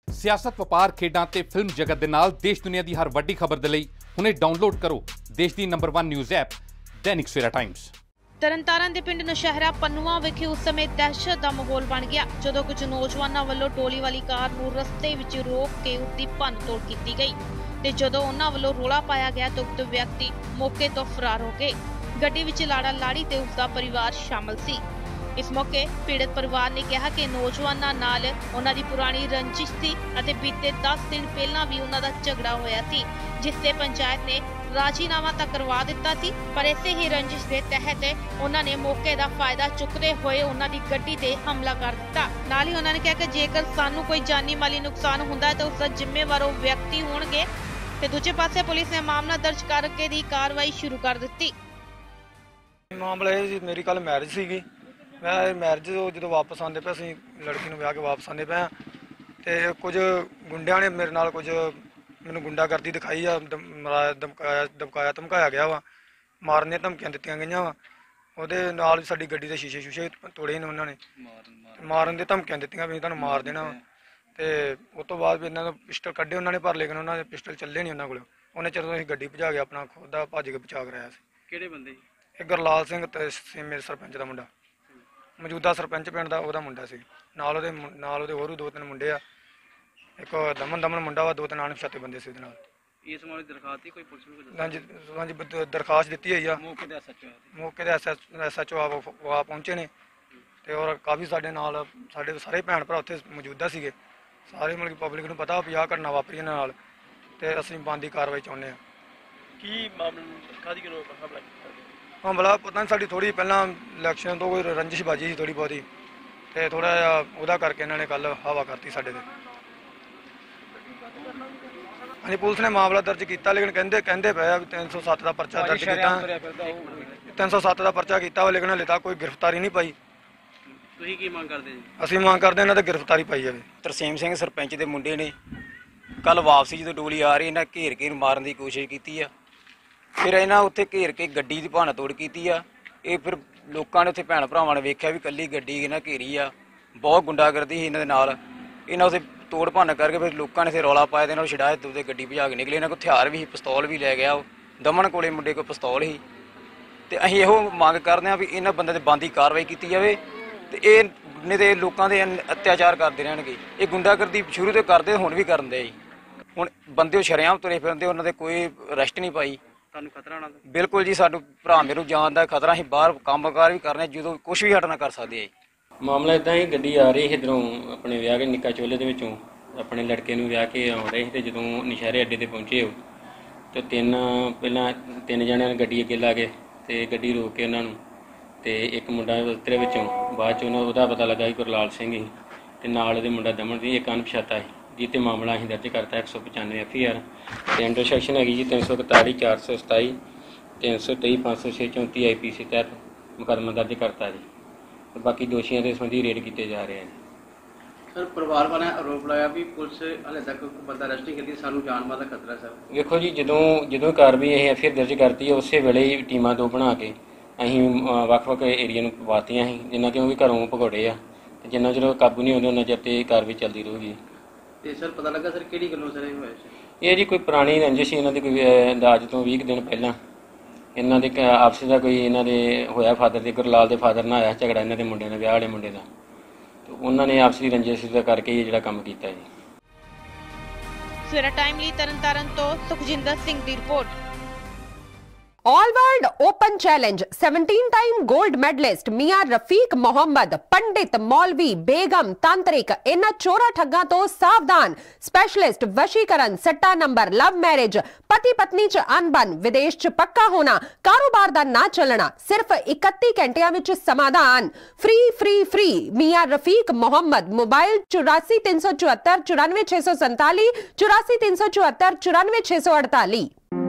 सियासत वपार खेडां ते फिल्म जगत दे नाल देश दुनिया की हर वड्डी खबर दे लई हुणे डाउनलोड करो देश की number 1 news app Dainik Savera times. Tarn Taran ਦੇ ਪਿੰਡ ਨੌਸ਼ਹਿਰਾ ਪੰਨੂਆ ਵਿਖੇ ਉਸ ਸਮੇਂ ਦਹਿਸ਼ਤ ਦਾ ਮਾਹੌਲ ਬਣ ਗਿਆ ਜਦੋਂ ਕੁਝ ਨੌਜਵਾਨਾਂ ਵੱਲੋਂ ਟੋਲੀ ਵਾਲੀ ਕਾਰ ਨੂੰ ਰਸਤੇ ਵਿੱਚ ਰੋਕ ਕੇ ਉਸਦੀ ਭੰਨਤੋੜ ਕੀਤੀ ਗਈ ਤੇ ਜਦੋਂ ਉਹਨਾਂ ਵੱਲੋਂ ਰੋਲਾ ਪਾਇਆ ਗਿਆ ਤਾਂ ਉਕਤ ਵਿਅਕਤੀ ਮੌਕੇ ਤੋਂ ਫਰਾਰ ਹੋ ਗਏ। ਗੱਡੀ ਵਿੱਚ ਲਾੜਾ ਲਾੜੀ ਤੇ ਉਸਦਾ ਪਰਿਵਾਰ ਸ਼ਾਮਲ ਸੀ। इस मौके पीड़ित परिवार ने कहा कि नौजवानों नाल उन्हां दी पुरानी रंजिश थी अते बीते 10 दिन पहला भी उन्हां दा झगड़ा होया सी जिससे पंचायत ने राजीनामा तक करवा दिता सी पर इसे ही रंजिश के तहत उन्हां ने मौके दा फायदा चुकते हुए उन्हां दी गड्डी ते हमला कर दिता। नाल ही उन्हां ने कहा कि जेकर सानू कोई जानी माली नुकसान हुंदा है तो उसका जिम्मेवार वो व्यक्ति होणगे ते दूजे पासे पुलिस ने मामला दर्ज करके दी कार्रवाई शुरू कर दित्ती। मामला ये मेरी कल मैरिज सीगी मैं मैरिज जो वापस आते पे असीं लड़की नूं विआह के वापस आते पे तो कुछ गुंडिया ने मेरे नाल कुछ मैनूं गुंडागर्दी दिखाई आ धमकाया धमकाया गया वा मारने धमकियां दित्तियां गईयां वा ਉਹਦੇ ਨਾਲ ਸਾਡੀ ਗੱਡੀ ਦੇ ਸ਼ੀਸ਼ੇ ਸ਼ੂਸ਼ੇ ਤੋੜੇ ਨੇ ਉਹਨਾਂ ਨੇ ਮਾਰਨ ਦੇ ਧਮਕੀਆਂ ਦਿੱਤੀਆਂ ਵੀ ਤੁਹਾਨੂੰ ਮਾਰ ਦੇਣਾ ਤੇ ਉਸ ਤੋਂ ਬਾਅਦ ਵੀ ਇਹਨਾਂ ਦਾ ਪਿਸਟਲ ਕੱਢੇ ਉਹਨਾਂ ਨੇ ਪਰ ਲੇਕਿਨ ਉਹਨਾਂ ਦੇ ਪਿਸਟਲ ਚੱਲੇ ਨਹੀਂ ਉਹਨਾਂ ਕੋਲ ਉਹਨੇ ਚਿਰ ਅਸੀਂ ਗੱਡੀ ਭਜਾ ਕੇ ਆਪਣਾ ਖੁਦ ਦਾ ਭੱਜ ਕੇ ਬਚਾ ਕਰਾਇਆ ਸੀ। ਕਿਹੜੇ ਬੰਦੇ ਜੀ? ਇਹ ਗੁਰਲਾਲ ਸਿੰਘ ਤੇ ਮੇਰੇ ਸਰਪੰਚ ਦਾ ਮੁੰਡਾ ਮੌਜੂਦਾ ਸਰਪੰਚ ਪਿੰਡ ਦਾ ਉਹਦਾ ਮੁੰਡਾ ਸੀ ਨਾਲ ਉਹਦੇ ਹੋਰ ਵੀ 2-3 ਮੁੰਡੇ ਆ ਇੱਕ ਦਮਨ ਮੁੰਡਾ ਵਾ 2-3 ਅਣਪਛਾਤੇ ਬੰਦੇ ਸੀ ਉਹਦੇ ਨਾਲ। ਇਸ ਮਾਮਲੇ ਦੀ ਦਰਖਾਸਤ ਦੀ ਕੋਈ ਪੁਲਿਸ ਨੂੰ ਹਾਂਜੀ ਦਰਖਾਸਤ ਦਿੱਤੀ ਹੋਈ ਆ ਮੌਕੇ ਦੇ ਐਸਐਚਓ ਆ ਪਹੁੰਚੇ ਨੇ ਤੇ ਔਰ ਕਾਫੀ ਸਾਡੇ ਨਾਲ ਸਾਡੇ ਸਾਰੇ ਭੈਣ ਭਰਾ ਉੱਥੇ ਮੌਜੂਦਾ ਸੀਗੇ ਸਾਰੇ ਮਤਲਬ ਪਬਲਿਕ ਨੂੰ ਪਤਾ ਵੀ ਆਹ ਘਟਨਾ ਵਾਪਰੀ ਇਹਨਾਂ ਨਾਲ ਤੇ ਅਸੀਂ ਬਣਦੀ ਕਾਰਵਾਈ ਚਾਹੁੰਦੇ ਹਾਂ। ਕੀ ਮਾਮਲਾ ਕਾਹਦੀ ਕਿਲੋ ਹਮਲਾ ਪਤਾ ਨਹੀਂ ਸਾਡੀ ਥੋੜੀ ਪਹਿਲਾਂ ਇਲੈਕਸ਼ਨ ਤੋਂ ਕੋਈ ਰੰਜਿਸ਼ਬਾਜੀ ਸੀ ਥੋੜੀ ਬਹੁਤੀ ਤੇ ਥੋੜਾ ਜਿਹਾ ਉਹਦਾ ਕਰਕੇ ਇਹਨਾਂ ਨੇ ਕੱਲ ਹਵਾ ਕਰਤੀ ਸਾਡੇ ਤੇ। ਹਾਂਜੀ ਪੁਲਿਸ ਨੇ ਮਾਮਲਾ ਦਰਜ ਕੀਤਾ ਲੇਕਿਨ ਕਹਿੰਦੇ ਪਏ ਆ ਵੀ 307 ਦਾ ਪਰਚਾ ਦਰਜ ਕੀਤਾ 307 ਦਾ ਪਰਚਾ ਕੀਤਾ ਲੇਕਿਨ ਹਲੇ ਤੱਕ ਕੋਈ ਗ੍ਰਿਫਤਾਰੀ ਨਹੀਂ ਪਾਈ। ਤੁਸੀਂ ਕੀ ਮੰਗ ਕਰਦੇ ਜੀ? ਅਸੀਂ ਮੰਗ ਕਰਦੇ ਇਹਨਾਂ ਤੇ ਗ੍ਰਿਫਤਾਰੀ ਪਾਈ ਜਾਵੇ। ਤਰਸੇਮ ਸਿੰਘ ਸਰਪੰਚ ਦੇ ਮੁੰਡੇ ਨੇ ਕੱਲ ਵਾਪਸੀ ਜਦੋਂ ਡੋਲੀ ਆ ਰਹੀ ਇਹਨਾਂ ਘੇਰ ਕੇ ਮਾਰਨ ਦੀ ਕੋਸ਼ਿਸ਼ ਕੀਤੀ ਆ ਫਿਰ ਇਹਨਾਂ ਉੱਥੇ ਘੇਰ ਕੇ ਗੱਡੀ ਦੀ ਭੰਨ ਤੋੜ ਕੀਤੀ ਆ। ਇਹ ਫਿਰ ਲੋਕਾਂ ਨੇ ਉੱਥੇ ਭੈਣ ਭਰਾਵਾਂ ਨੇ ਵੇਖਿਆ ਵੀ ਕੱਲੀ ਗੱਡੀ ਇਹਨਾਂ ਘੇਰੀ ਆ ਬਹੁਤ ਗੁੰਡਾਗਰਦੀ ਸੀ ਇਹਨਾਂ ਦੇ ਨਾਲ ਇਹਨਾਂ ਉੱਥੇ ਤੋੜ ਭੰਨ ਕਰਕੇ ਫਿਰ ਲੋਕਾਂ ਨੇ ਰੌਲਾ ਪਾਇਆ ਤੇ ਇਹਨਾਂ ਨੂੰ ਛਡਾਇਆ ਤੇ ਗੱਡੀ ਭਜਾ ਕੇ ਨਿਕਲੇ। ਇਹਨਾਂ ਕੋਲ ਹਥਿਆਰ ਵੀ ਸੀ ਪਿਸਤੌਲ ਵੀ ਲੈ ਗਿਆ ਉਹ ਦਮਨ ਕੋਲੇ ਮੁੰਡੇ ਕੋਲ ਪਿਸਤੌਲ ਸੀ ਤੇ ਅਸੀਂ ਇਹੋ ਮੰਗ ਕਰਦੇ ਹਾਂ ਵੀ ਇਹਨਾਂ ਬੰਦੇ ਤੇ ਬਣਦੀ ਕਾਰਵਾਈ ਕੀਤੀ ਜਾਵੇ ਤੇ ਇਹ ਨਹੀਂ ਤੇ ਲੋਕਾਂ ਦੇ ਅਤਿਆਚਾਰ ਕਰਦੇ ਰਹਿਣਗੇ। ਇਹ ਗੁੰਡਾਗਰਦੀ ਸ਼ੁਰੂ ਤੋਂ ਕਰਦੇ ਹੁਣ ਵੀ ਕਰਨ ਦੇ ਜੀ। ਹੁਣ ਬੰਦੇ ਉਹ ਸ਼ਰੇਆਮ ਤੁਰੇ ਫਿਰਦੇ ਉਹਨਾਂ ਦੇ ਕੋਈ ਅਰੈਸਟ ਨਹੀਂ ਪਾਈ। ਤੁਹਾਨੂੰ ਖਤਰਾ ਨਾ? ਬਿਲਕੁਲ ਜੀ ਸਾਨੂੰ ਭਰਾ ਮੇਰੇ ਨੂੰ ਜਾਣ ਦਾ ਖਤਰਾ ਅਸੀਂ ਬਾਹਰ ਕੰਮਕਾਰ ਵੀ ਕਰਨੇ ਜਦੋਂ ਕੁਝ ਵੀ ਹਟਣਾ ਕਰ ਸਕਦੇ ਆ। ਮਾਮਲਾ ਇਦਾਂ ਹੀ ਗੱਡੀ ਆ ਰਹੀ ਇੱਧਰੋਂ ਆਪਣੇ ਵਿਆਹ ਕੇ ਨਿੱਕਾ ਚੋਲੇ ਦੇ ਵਿੱਚੋਂ ਆਪਣੇ ਲੜਕੇ ਨੂੰ ਵਿਆਹ ਕੇ ਆਉਣ ਰਹੇ ਸੀ ਤੇ ਜਦੋਂ ਨਸ਼ਹਿਰੇ ਅੱਡੇ ਤੇ ਪਹੁੰਚੇ ਉਹ ਤੇ ਪਹਿਲਾਂ ਤਿੰਨ ਜਣਿਆਂ ਨੇ ਗੱਡੀ ਅੱਗੇ ਲਾ ਕੇ ਤੇ ਗੱਡੀ ਰੋਕ ਕੇ ਉਹਨਾਂ ਨੂੰ ਤੇ ਇੱਕ ਮੁੰਡਾ ਉਤਰੇ ਵਿੱਚੋਂ ਬਾਅਦ 'ਚ ਉਹਦਾ ਪਤਾ ਲੱਗਾ ਕਿ ਗੁਰਲਾਲ ਸਿੰਘ ਸੀ ਤੇ ਨਾਲ ਉਹਦੇ ਮੁੰਡਾ ਦਮਨ ਸੀ ਇੱਕ ਅਣਪਛਾਤਾ ਸੀ ਜਿਹਤੇ ਮਾਮਲਾ ਅਸੀਂ ਦਰਜ ਕਰਤਾ 195 FIR ਤੇ ਅੰਡਰ ਸੈਕਸ਼ਨ ਹੈਗੀ ਜੀ 341 427 323 506 34 IPC ਤਹਿਤ ਮੁਕੱਦਮਾ ਦਰਜ ਕਰਤਾ ਜੀ। ਬਾਕੀ ਦੋਸ਼ੀਆਂ ਦੇ ਸੰਬੰਧੀ ਰੇਡ ਕੀਤੇ ਜਾ ਰਹੇ ਹਨ। ਸਰ ਪਰਿਵਾਰ ਵਾਲਿਆਂ ਆਰੋਪ ਲਾਇਆ ਵੀ ਪੁਲਿਸ ਹਾਲੇ ਤੱਕ ਬੰਦਾ ਅਰੈਸਟ ਨਹੀਂ ਕਰਦੀ ਸਾਨੂੰ ਜਾਨ ਮਾਲ ਦਾ ਖਤਰਾ ਸਰ। ਵੇਖੋ ਜੀ ਜਦੋਂ ਕਾਰਵਾਈ ਅਸੀਂ FIR ਦਰਜ ਕਰਤੀ ਹੈ ਉਸੇ ਵੇਲੇ ਹੀ ਟੀਮਾਂ ਦੋ ਬਣਾ ਕੇ ਅਸੀਂ ਵੱਖ-ਵੱਖ ਏਰੀਆ ਨੂੰ ਪਵਾਤੀਆਂ ਸੀ ਜਿੰਨਾ ਕਿਉਂਕਿ ਘਰੋਂ ਭਗੌੜੇ ਆ ਤੇ ਜਿੰਨਾ ਚਿਰ ਕਾਬੂ ਨਹੀਂ ਆਉਂਦੇ ਉਹਨਾਂ ਚਿਰ ਤੇ ਕਾਰਵਾਈ ਚੱਲਦੀ ਰਹੂਗੀ। ਤੇ ਸਰ ਪਤਾ ਲੱਗਾ ਸਰ ਕਿਹੜੀ ਗੱਲੋਂ ਸਰ ਇਹ ਹੋਇਆ ਸੀ? ਇਹ ਜੀ ਕੋਈ ਪੁਰਾਣੀ ਰੰਜਿਸ਼ ਸੀ ਇਹਨਾਂ ਦੀ ਕੋਈ ਅੰਦਾਜ਼ ਤੋਂ 20 ਦਿਨ ਪਹਿਲਾਂ ਇਹਨਾਂ ਦੇ ਆਪਸ ਦਾ ਕੋਈ ਇਹਨਾਂ ਦੇ ਹੋਇਆ ਫਾਦਰ ਦੇ ਗੁਰਲਾਲ ਦੇ ਫਾਦਰ ਨਾਲ ਆਇਆ ਝਗੜਾ ਇਹਨਾਂ ਦੇ ਮੁੰਡੇ ਨਾਲ ਵਿਆਹ ਵਾਲੇ ਮੁੰਡੇ ਦਾ ਤੇ ਉਹਨਾਂ ਨੇ ਆਪਸੀ ਰੰਜਿਸ਼ ਦਾ ਕਰਕੇ ਇਹ ਜਿਹੜਾ ਕੰਮ ਕੀਤਾ ਜੀ। ਸਵੇਰਾ ਟਾਈਮ ਲਈ ਤਰਨਤਾਰਨ ਤੋਂ ਸੁਖਜਿੰਦਰ ਸਿੰਘ ਦੀ report. All world open challenge 17 time gold medalist मियां रफीक मोहम्मद पंडित मौलवी बेगम तांत्रिक इन्हां चोरा ठग्गां तो सावधान स्पेशलिस्ट वशीकरण सट्टा नंबर लव मैरिज पति पत्नी च अनबन विदेश च पक्का होना कारोबार दा ना चलना सिर्फ 31 घंटियां विच समाधान फ्री फ्री फ्री मियां रफीक मोहम्मद मोबाइल 84 374 94 647 84 374 94 648।